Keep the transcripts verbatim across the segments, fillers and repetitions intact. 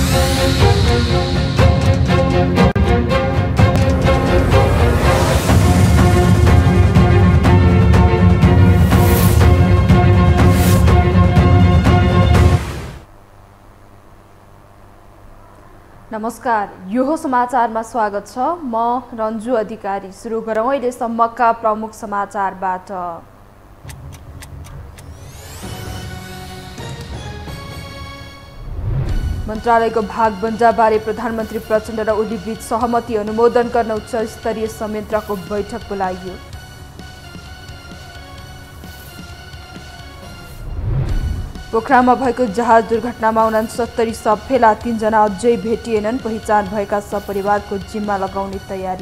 नमस्कार, यो समाचारमा स्वागत छ। म रन्जु अधिकारी। सुरु गरौँ अहिलेसम्मका प्रमुख समाचारबाट। मन्त्रालयको भागबन्जाबारे प्रधानमन्त्री प्रचण्ड र ओली बीच सहमति अनुमोदन गर्न उच्च स्तरीय संयन्त्रको बैठक बोलाइयो। पोखरामा भएको जहाज दुर्घटनामा उनासत्तरी शव फेला, तीनजना अझै भेटिएनन्। पहिचान भएका सपरिवारको जिम्मा लगाउने तयारी।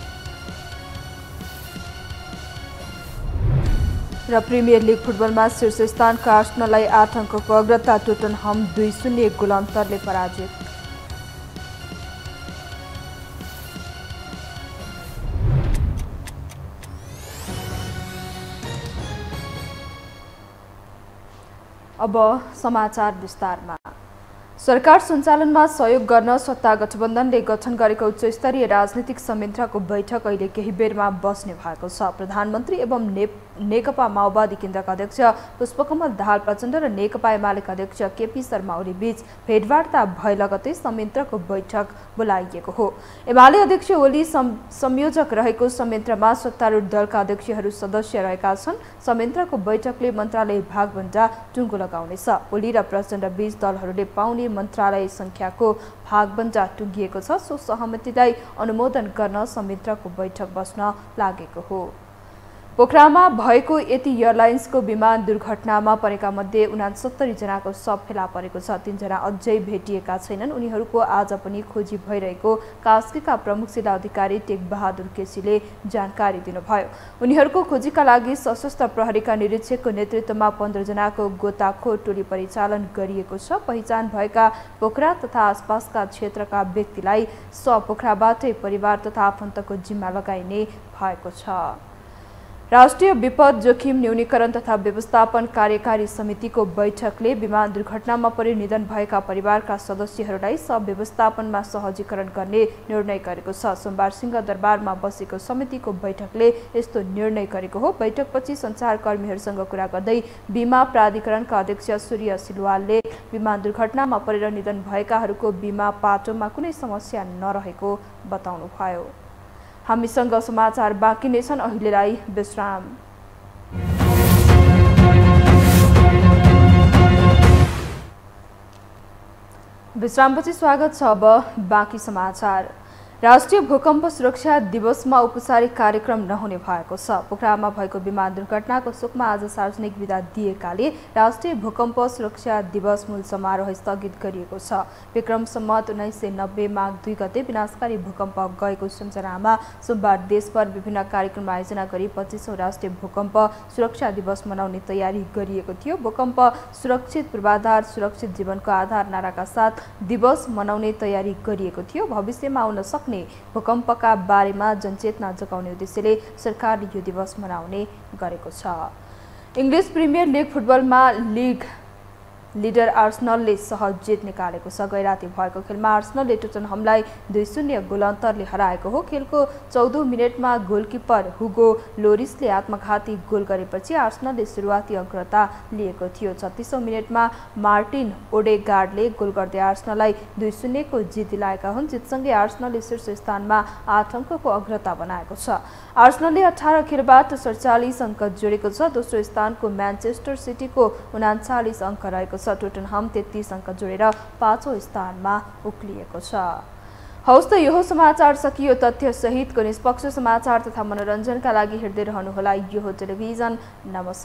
र प्रिमियर लिग फुटबलमा शीर्ष स्थानका आर्सेनललाई आठ अङ्कको अग्रता, टोटनहम दुई शून्य गोल अन्तरले पराजित। अब समाचार विस्तारमा। सरकार सञ्चालनमा सहयोग गर्न सत्ता गठबन्धनले गठन गरेको उच्च स्तरीय राजनीतिक संयन्त्रको बैठक अहिले केही बेरमा बस्ने भएको छ। प्रधानमन्त्री एवं ने नेकपा माओवादी केन्द्रका अध्यक्ष पुष्पकमल दाहाल प्रचण्ड र नेकपा एमालेका अध्यक्ष केपी शर्मा ओली बीच भेटवार्ता भए लगतै संयन्त्रको बैठक बोलाइएको हो। एमाले अध्यक्ष ओली संयोजक रहेको संयन्त्रमा सत्तारूढ दलका अध्यक्षहरू सदस्य रहेका छन्। संयन्त्रको बैठकले मन्त्रालय भागभन्जा टुङ्गो लगाउनेछ। ओली र प्रचण्ड बीच दलहरूले पाउने मन्त्रालय संख्याको भागभन्जा टुङ्गिएको छ। सो सहमतिलाई अनुमोदन गर्न संयन्त्रको बैठक बस्न लागेको हो। पोखरामा भएको यति एयरलाइन्सको विमान दुर्घटनामा परेका मध्ये उनासत्तरी जनाको शव फेला परेको छ। तीनजना अझै भेटिएका छैनन्। उनीहरूको आज पनि खोजी भइरहेको कास्कीका प्रमुख जिल्ला अधिकारी टेक बहादुर केसीले जानकारी दिनुभयो। उनीहरूको खोजीका लागि सशस्त्र प्रहरीका निरीक्षकको नेतृत्वमा पन्ध्र जनाको गोताखोर टोली परिचालन गरिएको छ। पहिचान भएका पोखरा तथा आसपासका क्षेत्रका व्यक्तिलाई स पोखराबाटै परिवार तथा आफन्तको जिम्मा लगाइने भएको छ। राष्ट्रिय विपद जोखिम न्यूनीकरण तथा व्यवस्थापन कार्यकारी समितिको बैठकले विमान दुर्घटनामा परि निधन भएका परिवारका सदस्यहरूलाई सब व्यवस्थापनमा सहजीकरण गर्ने निर्णय गरेको छ। सोमबार सिंहदरबारमा बसेको समितिको बैठकले यस्तो निर्णय गरेको हो। बैठकपछि सञ्चारकर्मीहरूसँग कुरा गर्दै बीमा प्राधिकरणका अध्यक्ष सूर्य सिलवालले विमान दुर्घटनामा परेर निधन भएकाहरूको बीमा पाटोमा कुनै समस्या नरहेको बताउनुभयो। हामीसँग समाचार बाँकी नै छन्। अहिलेलाई विश्राम। विश्रामपछि स्वागत छ। अब बाँकी समाचार। राष्ट्रिय भूकम्प सुरक्षा दिवसमा औपचारिक कार्यक्रम नहुने भएको छ। पोखरामा भएको विमान दुर्घटनाको शोकमा आज सार्वजनिक बिदा दिएकाले राष्ट्रिय भूकम्प सुरक्षा दिवस मूल समारोह स्थगित गरिएको छ। विक्रम सम्मत उन्नाइस सय नब्बे माघ दुई गते विनाशकारी भूकम्प गएको सम्झनामा सोमबार देशभर विभिन्न कार्यक्रम आयोजना गरी पच्चीसौँ राष्ट्रिय भूकम्प सुरक्षा दिवस मनाउने तयारी गरिएको थियो। भूकम्प सुरक्षित पूर्वाधार सुरक्षित जीवनको आधार नाराका साथ दिवस मनाउने तयारी गरिएको थियो। भविष्यमा आउन सक्ने भूकम्पका बारेमा जनचेतना जगाउने उद्देश्यले सरकारले यो दिवस मनाउने गरेको छ। इङ्ग्लिस प्रिमियर लिग फुटबलमा लिग लिडर आर्सेनलले सहज जित निकालेको छ। गैराती भएको खेलमा आर्सेनलले टोटनहमलाई दुई शून्य गोल अन्तरले हराएको हो। खेलको चौधौँ मिनटमा गोलकिपर हुगो लोरिसले आत्मघाती गोल गरेपछि आर्सेनलले सुरुवाती अग्रता लिएको थियो। छत्तीसौँ मिनटमा मार्टिन ओडेगार्डले गोल गर्दै आर्सेनललाई दुई शून्यको जित दिलाएका हुन्। जितसँगै आर्सेनलले शीर्ष स्थानमा आठ अङ्कको अग्रता बनाएको छ। आर्सेनलले अठार खेलबाट सडचालिस अङ्क जोडेको छ। दोस्रो स्थानको म्यान्चेस्टर सिटीको उनाचालिस अङ्क रहेको छ। टोटनहम तेत्तीस अङ्क जोडेर पाँचौँ स्थानमा उक्लिएको छ। हौस् त यो समाचार सकियो। तथ्य सहितको निष्पक्ष समाचार तथा मनोरञ्जनका लागि हेर्दै रहनुहोला यो टेलिभिजन।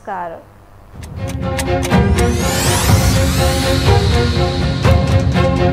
नमस्कार।